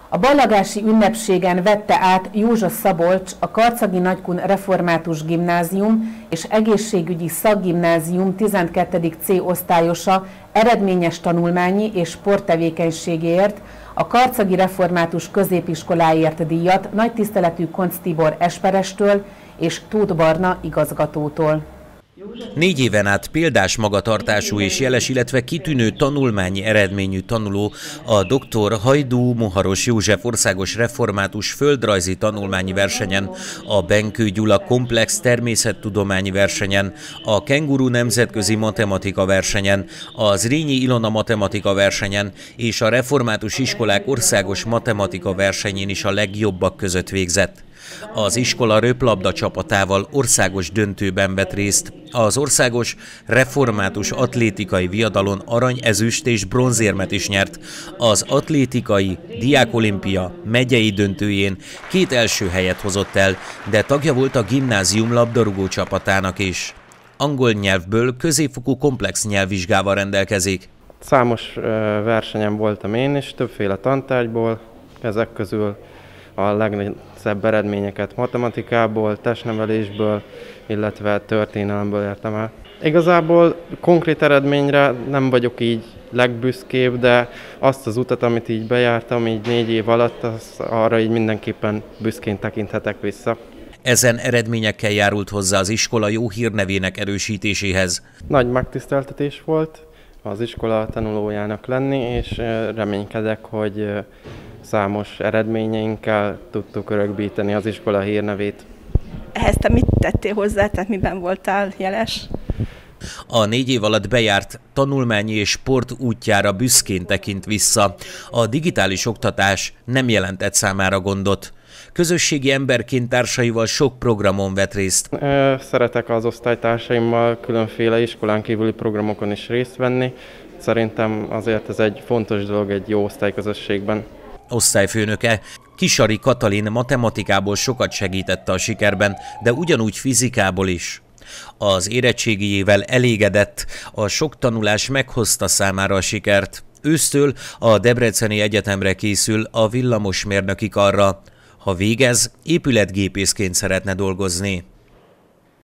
A ballagási ünnepségen vette át Józsa Szabolcs, a Karcagi Nagykun Református Gimnázium és Egészségügyi Szakgimnázium 12. C osztályosa eredményes tanulmányi és sporttevékenységéért, a Karcagi Református Középiskoláért díjat nagy tiszteletű Koncz Tibor esperestől és Tóth Barna igazgatótól. 4 éven át példás magatartású és jeles, illetve kitűnő tanulmányi eredményű tanuló a dr. Hajdú Moharos József országos református földrajzi tanulmányi versenyen, a Benkő Gyula komplex természettudományi versenyen, a Kenguru nemzetközi matematika versenyen, a Zrínyi Ilona matematika versenyen és a református iskolák országos matematika versenyén is a legjobbak között végzett. Az iskola röplabda csapatával országos döntőben vett részt. Az országos református atlétikai viadalon arany, ezüst és bronzérmet is nyert. Az atlétikai diákolimpia megyei döntőjén 2 első helyet hozott el, de tagja volt a gimnázium labdarúgó csapatának is. Angol nyelvből középfokú komplex nyelvvizsgával rendelkezik. Számos versenyen voltam én is, többféle tantárgyból, ezek közül a legnagyobb eredményeket matematikából, testnevelésből, illetve történelemből értem el. Igazából konkrét eredményre nem vagyok így legbüszkébb, de azt az utat, amit így bejártam, így 4 év alatt, arra így mindenképpen büszkén tekinthetek vissza. Ezen eredményekkel járult hozzá az iskola jó hírnevének erősítéséhez. Nagy megtiszteltetés volt az iskola tanulójának lenni, és reménykedek, hogy számos eredményeinkkel tudtuk örökbíteni az iskola hírnevét. Ehhez te mit tettél hozzá, tehát miben voltál jeles? A 4 év alatt bejárt tanulmányi és sport útjára büszkén tekint vissza. A digitális oktatás nem jelentett számára gondot. Közösségi emberként társaival sok programon vett részt. Szeretek az osztálytársaimmal különféle iskolán kívüli programokon is részt venni. Szerintem azért ez egy fontos dolog egy jó osztályközösségben. Osztályfőnöke Kisari Katalin matematikából sokat segítette a sikerben, de ugyanúgy fizikából is. Az érettségijével elégedett, a sok tanulás meghozta számára a sikert. Ősztől a Debreceni Egyetemre készül a villamosmérnöki karra. Ha végez, épületgépészként szeretne dolgozni.